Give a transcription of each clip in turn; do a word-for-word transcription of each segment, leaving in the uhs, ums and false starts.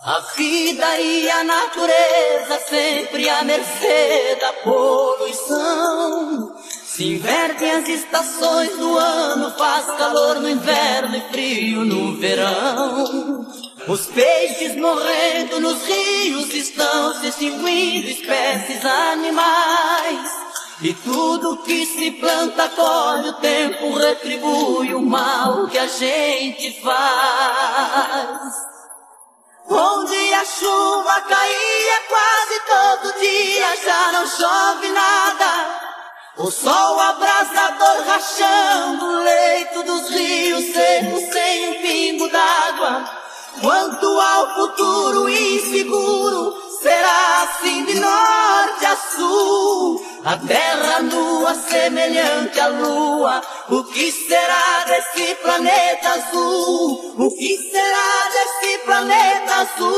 A vida e a natureza sempre à mercê da poluição. Se invertem as estações do ano, faz calor no inverno e frio no verão. Os peixes morrendo nos rios estão se extinguindo, espécies animais. E tudo que se planta colhe, o tempo retribui o mal que a gente faz. Onde a chuva caía quase todo dia, já não chove nada. O sol abrasador rachando o leito dos rios secos sem um pingo d'água. Quanto ao futuro inseguro, será assim de norte a sul. A terra nua semelhante à lua, o que será desse planeta azul? O que será desse planeta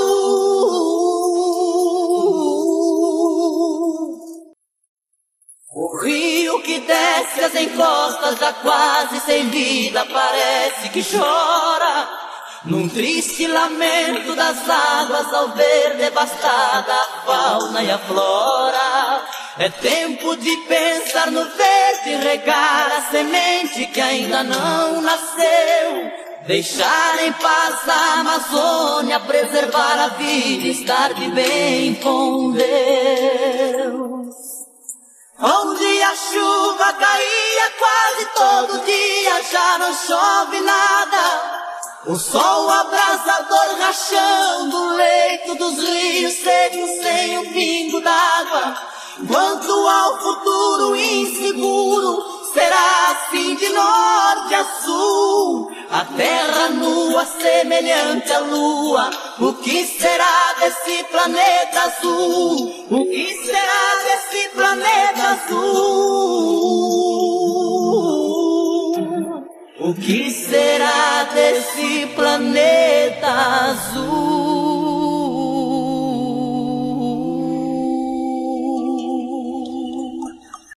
azul? O rio que desce as encostas já quase sem vida parece que chora, num triste lamento das águas ao ver devastada a fauna e a flora. É tempo de pensar no verde e regar a semente que ainda não nasceu. Deixar em paz a Amazônia, preservar a vida e estar de bem com Deus. Onde a chuva caía quase todo dia, já não chove nada. O sol abrasador rachando o leito dos rios secos sem um pingo d'água. Quanto ao futuro inseguro, será assim de norte a sul. A terra nua semelhante à lua, o que será desse planeta azul? O que será desse planeta azul? O que será desse planeta azul?